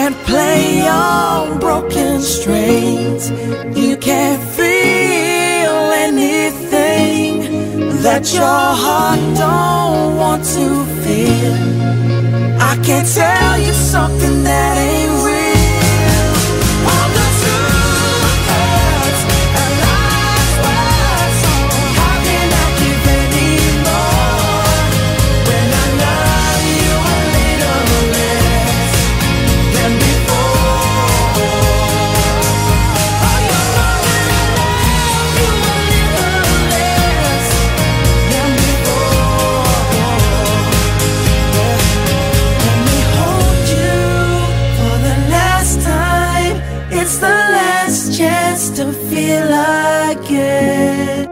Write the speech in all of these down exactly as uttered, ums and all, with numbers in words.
can't play on broken strings. You can't feel anything that your heart don't want to feel. I can't tell you something that ain't real. All the truth hurts and lies were told. How can I give any more when I love you a little less than before? Oh, you know that I love you a little less than before. Let me hold you for the last time. It's the last chance to feel again.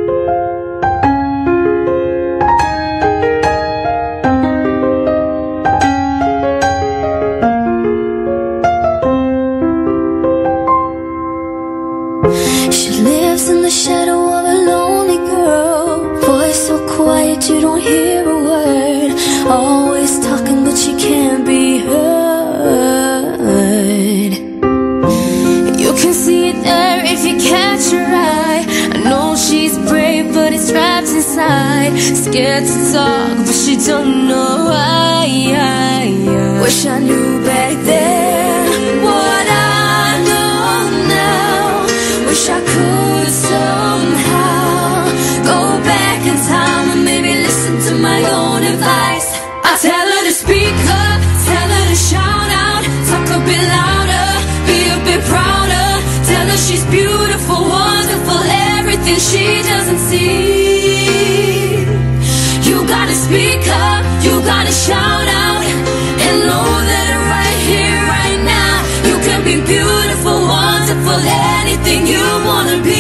She lives in the shadow of a lonely girl. Voice so quiet you don't hear a word. Always talking but she can't be heard. You can see it there if you catch her eye. I know she's brave but it's trapped inside. Scared to talk but she don't know why. Wish I knew back then what I know now. Wish I could somehow go back in time and maybe listen to my own advice. I tell her to speak up, tell her to shout out, talk a bit louder, be a bit prouder. Tell her she's beautiful, wonderful, everything she doesn't see. You gotta speak up, you gotta shout out, and know that right here, right now, you can be beautiful, wonderful, anything you wanna be.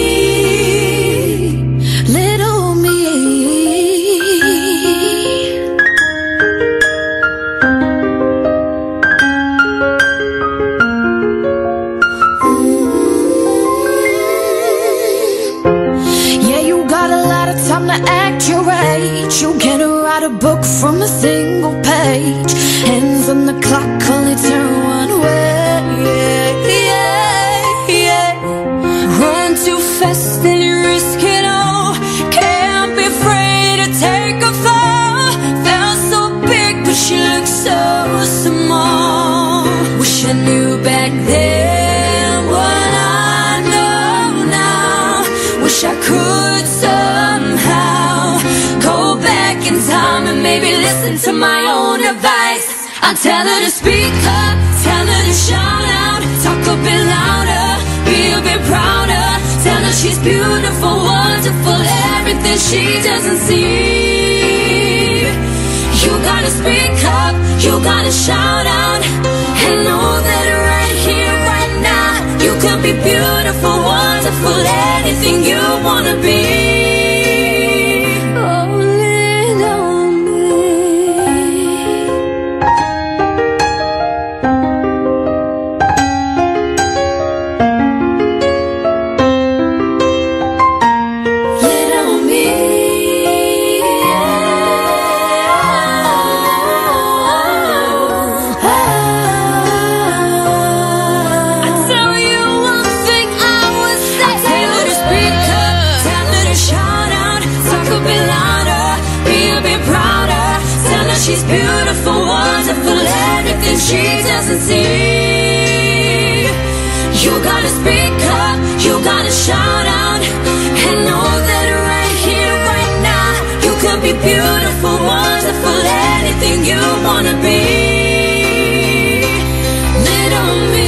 Little me. Yeah, you got a lot of time to act your age. You can write a book from a single page. Hands on the clock, only turn one way. Yeah, yeah, yeah. Run too fast and you risk it all. Can't be afraid to take a fall. Felt so big but she looks so small. Wish I knew back then what I know now. Wish I could somehow go back in time and maybe listen to my own advice. I tell her to speak up, tell her to shout out, talk a bit louder, be a bit prouder. Tell her she's beautiful, wonderful, everything she doesn't see. You gotta speak up, you gotta shout out, and know that right here, right now, you can be beautiful, wonderful, anything you wanna be. Oh, little me. Little me. I tell you one thing I would say. I tell her to speak up, tell her to shout out, talk a bit louder, be a bit prouder. Tell her she's beautiful, wonderful, everything she doesn't see. You gotta speak up, you gotta shout out, and know that right here, right now, you can be beautiful, wonderful, anything you wanna be. Little me.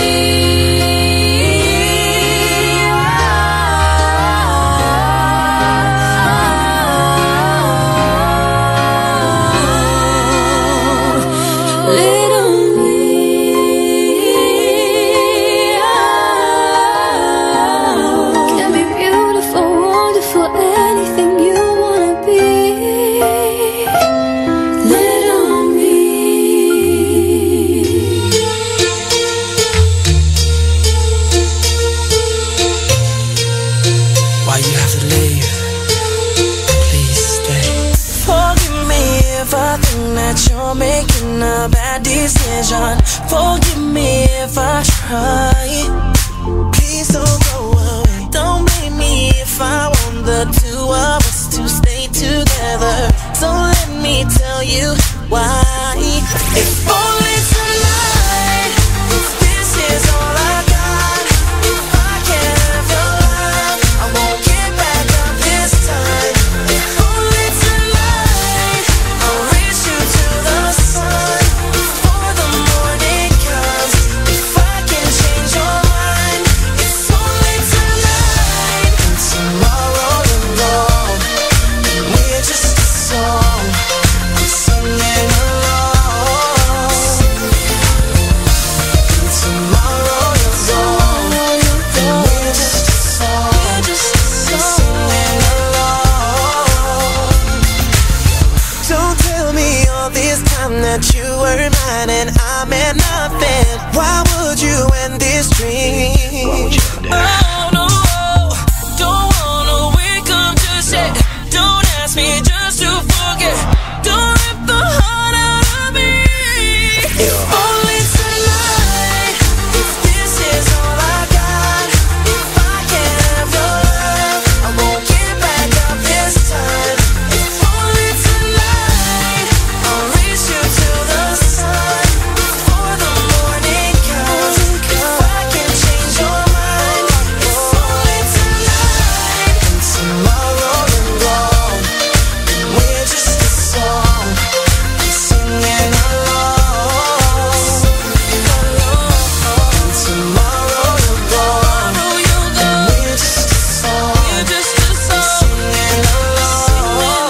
Little me. Can be beautiful, wonderful, anything you wanna be. Little me. Why you have to leave? Please stay. Forgive me if I think that that you're making a bad decision. Forgive me if I try. Please don't go away. Don't blame me if I want the two of us to stay together. So let me tell you why. If only tonight, if this is all I got, if I can't have your love, I won't get back up this time. If only tonight, I'll reach you to the sun before the morning comes. If I can change your mind, it's only tonight. And tomorrow you're gone, and we're just a song I'm singing along. And tomorrow you're gone, and we're just a song I'm singing along. Don't tell me all this time that you were mine and I meant nothing. Why would you end this dream? Oh no, don't wanna wake up just yet. Don't ask me just to forget. Don't rip the heart out of me. If only tonight, if this is all I got, if I can't have your love, I won't get back up this time. If only tonight, I'll reach you to the sun before the morning comes. If I can change your mind, it's only tonight. And tomorrow you're gone, and we're just a song I'm singing along. And tomorrow you're gone, and we're just a song I'm singing along.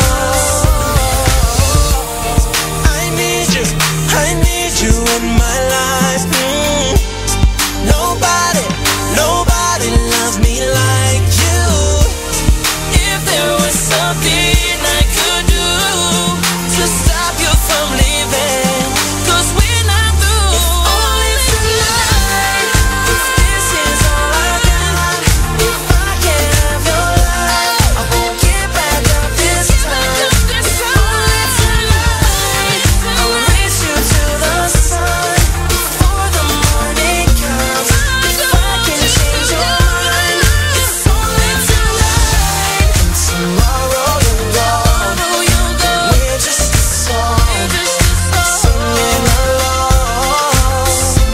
I need you, I need you in my life. Mm. Nobody, nobody loves me like you. If there was something I could do to stop you from leaving, 'cause we're not through. If only tonight, if this is all I got, if I can't have your love, I won't get back up this time. If only tonight, I'll reach you to the sun before the morning comes. If I can change your mind, it's only tonight. And tomorrow you're gone, we're just a song I'm singing along.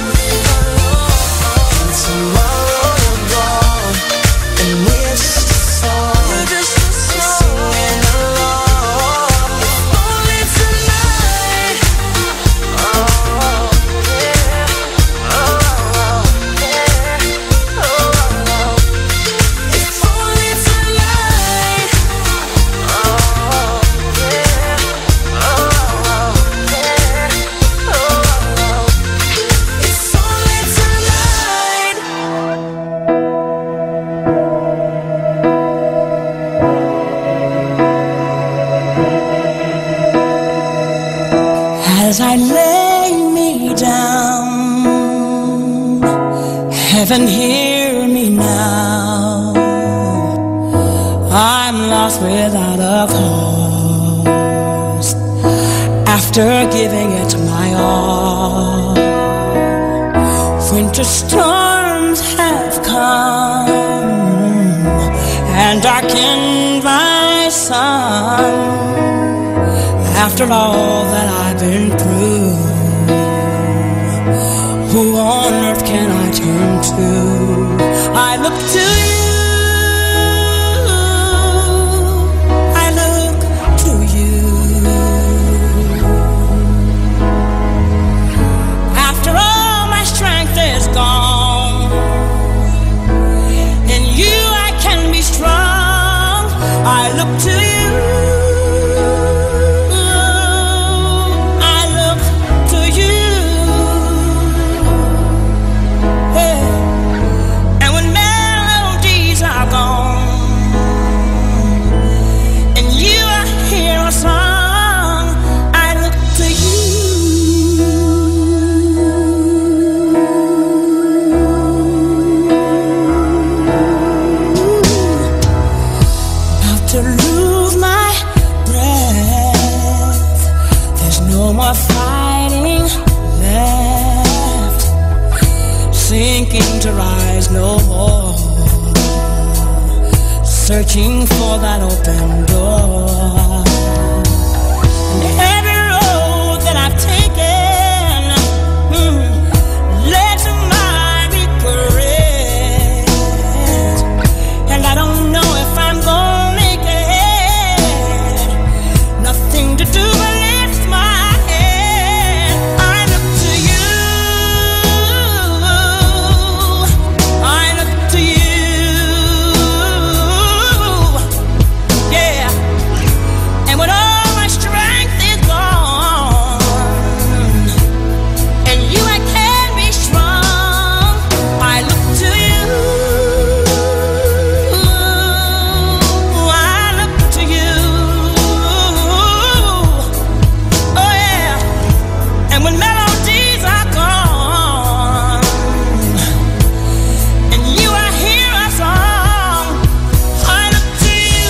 And tomorrow you're gone, and we're just a song I'm singing along. If only tonight, oh yeah, oh yeah, oh. If only tonight, oh yeah, oh yeah, oh. It's only tonight. As I lay me down, heaven hear me now. I'm lost without a cause after giving it my all. Winter storms have come and darkened my sun. After all that I've been through, who on earth can I turn to? I look to you, I look to you. After all my strength is gone, in you I can be strong. I look to you. to rise no more, searching for that open door. And every road that I've taken mm, led to my regret, and I don't know if I'm gonna make it. Nothing to do but lift my head. I look to you, I look to you, yeah. And when all my strength is gone, and you I can be strong, I look to you, I look to you, oh yeah. And when melodies are gone, and you I hear a song, I look to you.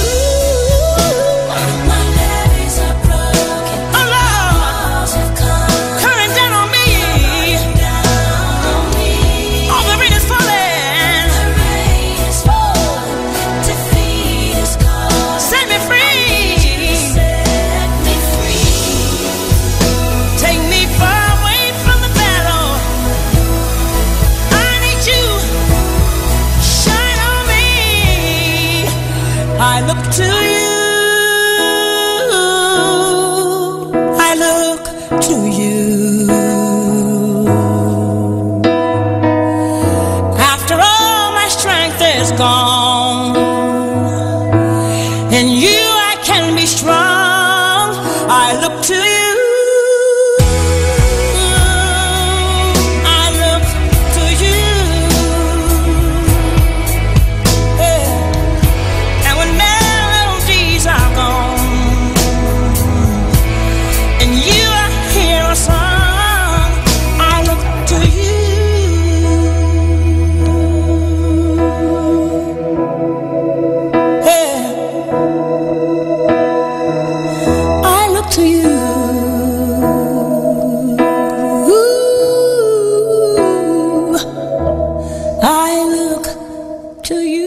My levees are broken, Oh Lord, walls have come coming down on me, down on me. all the rain is falling. The rain is falling, defeat is gone. Set me free, Set me free. take me far away from the battle. I need you, shine on me. I look to you, I look to you. After all my strength is gone, in you I can be strong. I look to you, I look to you, yeah. And when melodies are gone, and you I hear a song, I look to you, yeah. I look to you. Ooh, I look to you.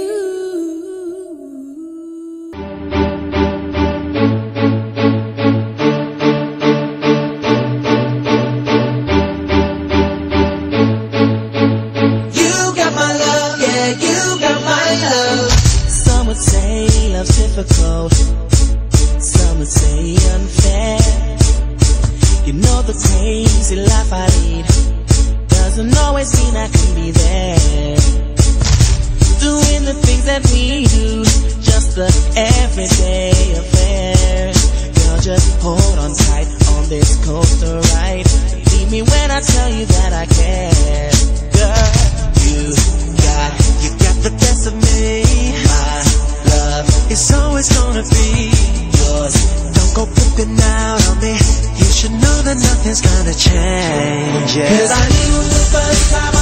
You got my love, yeah, you got my love. Some would say love's difficult, some would say unfair. You know the crazy life I lead doesn't always mean I can be there. Doing the things that we do, just the everyday affair. Girl, just hold on tight on this coaster ride. Believe me when I tell you that I care. Girl, you got, you got the best of me. My love is always gonna be yours. Don't go flipping out on me. You should know that nothing's gonna change. Yeah. 'Cause I knew the first time